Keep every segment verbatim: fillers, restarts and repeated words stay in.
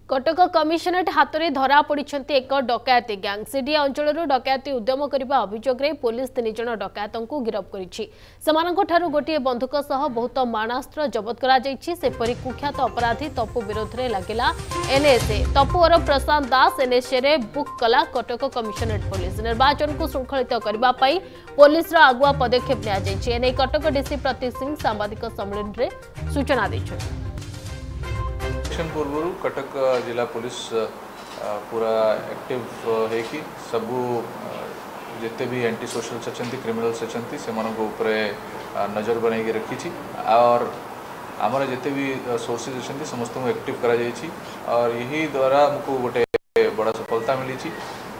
Cuttack commissionerate हाथ में धरा पड़ी एक डकायती गैंग सीडिया अंचल डकायती उद्यम करने अभियोग में पुलिस तीन जन डकायतों को गिरफ्त कर गोटे बंधुक सह बहुत मारणास्त्र जबत कर कुख्यात अपराधी तपु विरोध में लगेगा एनएसए तपु और प्रशांत दास एनएसए रे बुक कला कटक कमिशनरेट पुलिस निर्वाचन को श्रृंखलित करने पुलिस आगुआ पदक्षेप नि कटक डीसी प्रतीक सिंह सांबादिक सम्मेलन में सूचना देते पूर्व कटक जिला पुलिस पूरा एक्टिव है कि सबू जिते भी एंटी सोशल अच्छा क्रिमिनल्स अच्छा से नजर बनाई रखी और आमर जिते भी सोर्सेज अच्छा समस्त को एक्टिव करा जायछि और यही द्वारा हमको गोटे बड़ा सफलता मिली।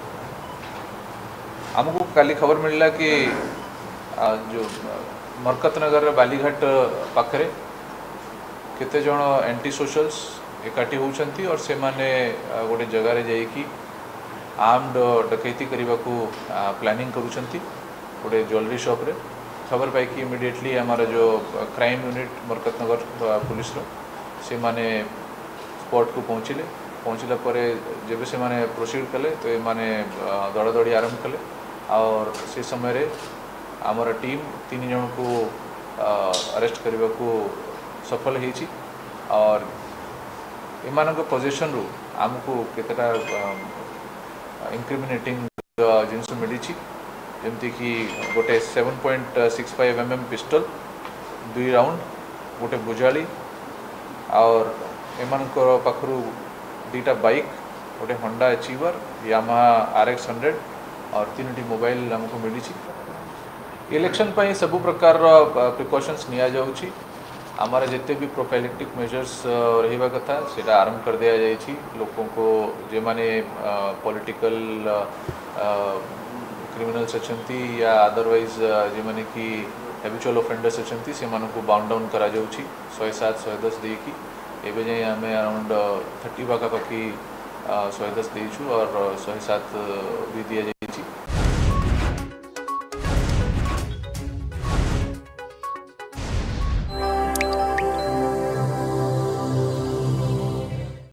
हमको काली खबर मिलला कि जो मरकत नगर बालीघाट पाखरे केते जण एंटी सोशल्स एकाठी होउछंती और से माने गोटे जगह रे जाइकी आर्म्ड डकैती करने को प्लानिंग करुछंती गोटे ज्वेलरी शॉप रे खबर पाई कि इमिडिएटली हमारा जो crime unit Markat Nagar police रो से माने स्पॉट को पहुँचले पहुँचला परे जब से माने प्रोसीड कले तो ये माने दौड़ा दौड़ी आरंभ कले और से समय रे हमारा टीम तीन जन को अरेस्ट करने को सफल होइछि और एमान पोजिशन रू आमको केतटा इंक्रिमिनेटिंग जिनस मिली जमती कि गोटे seven point six five M M pistol दुई राउंड गोटे बुझाली और एमान पाखु दीटा बाइक गोटे Honda Achiever Yamaha R X hundred और तीन मोबाइल आमको मिली। इलेक्शन पर सबु प्रकार प्रिकॉशंस निया जाउछि आमार जिते भी प्रोफाइलेक्टिक मेजर्स रहिबा कथा सेटा आरंभ कर दिया जाइछि लोगों को जे माने पॉलिटिकल क्रिमिनल्स अछंती या अदरवाइज जे माने कि हैबिचुअल ऑफेंडर्स अछंती से मानको को बाउंड डाउन करा जाउछि सौ सात सौ दस दे कि एबे जाय हमें अराउंड थर्टी पाखा पाखी सौ दस देछु और सौ सात भी दिया